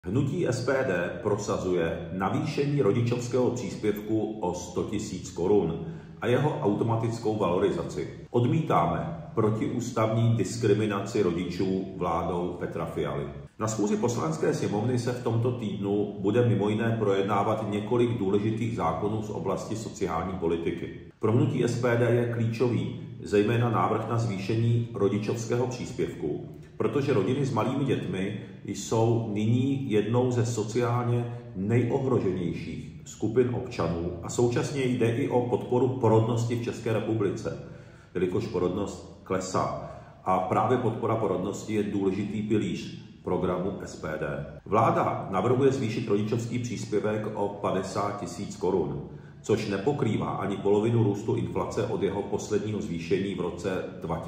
Hnutí SPD prosazuje navýšení rodičovského příspěvku o 100 000 korun a jeho automatickou valorizaci. Odmítáme protiústavní diskriminaci rodičů vládou Petra Fialy. Na schůzi Poslanecké sněmovny se v tomto týdnu bude mimo jiné projednávat několik důležitých zákonů z oblasti sociální politiky. Pro hnutí SPD je klíčový zejména návrh na zvýšení rodičovského příspěvku, protože rodiny s malými dětmi jsou nyní jednou ze sociálně nejohroženějších skupin občanů a současně jde i o podporu porodnosti v České republice, jelikož porodnost klesá. A právě podpora porodnosti je důležitý pilíř programu SPD. Vláda navrhuje zvýšit rodičovský příspěvek o 50 000 korun, což nepokrývá ani polovinu růstu inflace od jeho posledního zvýšení v roce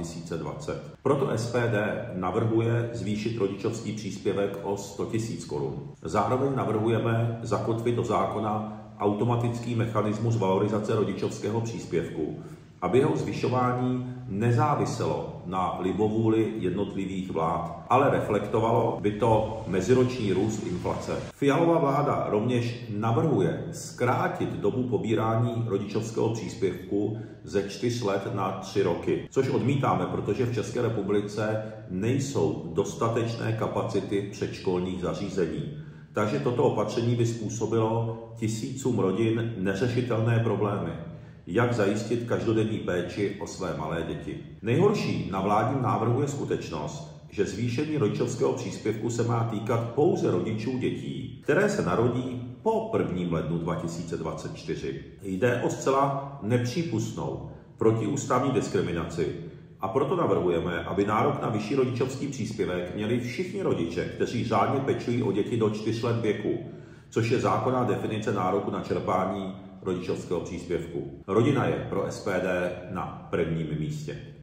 2020. Proto SPD navrhuje zvýšit rodičovský příspěvek o 100 000 korun. Zároveň navrhujeme zakotvit do zákona automatický mechanismus valorizace rodičovského příspěvku, aby jeho zvyšování nezáviselo na libovůli jednotlivých vlád, ale reflektovalo by to meziroční růst inflace. Fialova vláda rovněž navrhuje zkrátit dobu pobírání rodičovského příspěvku ze 4 let na 3 roky, což odmítáme, protože v České republice nejsou dostatečné kapacity předškolních zařízení. Takže toto opatření by způsobilo tisícům rodin neřešitelné problémy. Jak zajistit každodenní péči o své malé děti. Nejhorší na vládním návrhu je skutečnost, že zvýšení rodičovského příspěvku se má týkat pouze rodičů dětí, které se narodí po 1. lednu 2024. Jde o zcela nepřípustnou protiústavní diskriminaci a proto navrhujeme, aby nárok na vyšší rodičovský příspěvek měli všichni rodiče, kteří řádně pečují o děti do 4 let věku, což je zákonná definice nároku na čerpání rodičovského příspěvku. Rodina je pro SPD na prvním místě.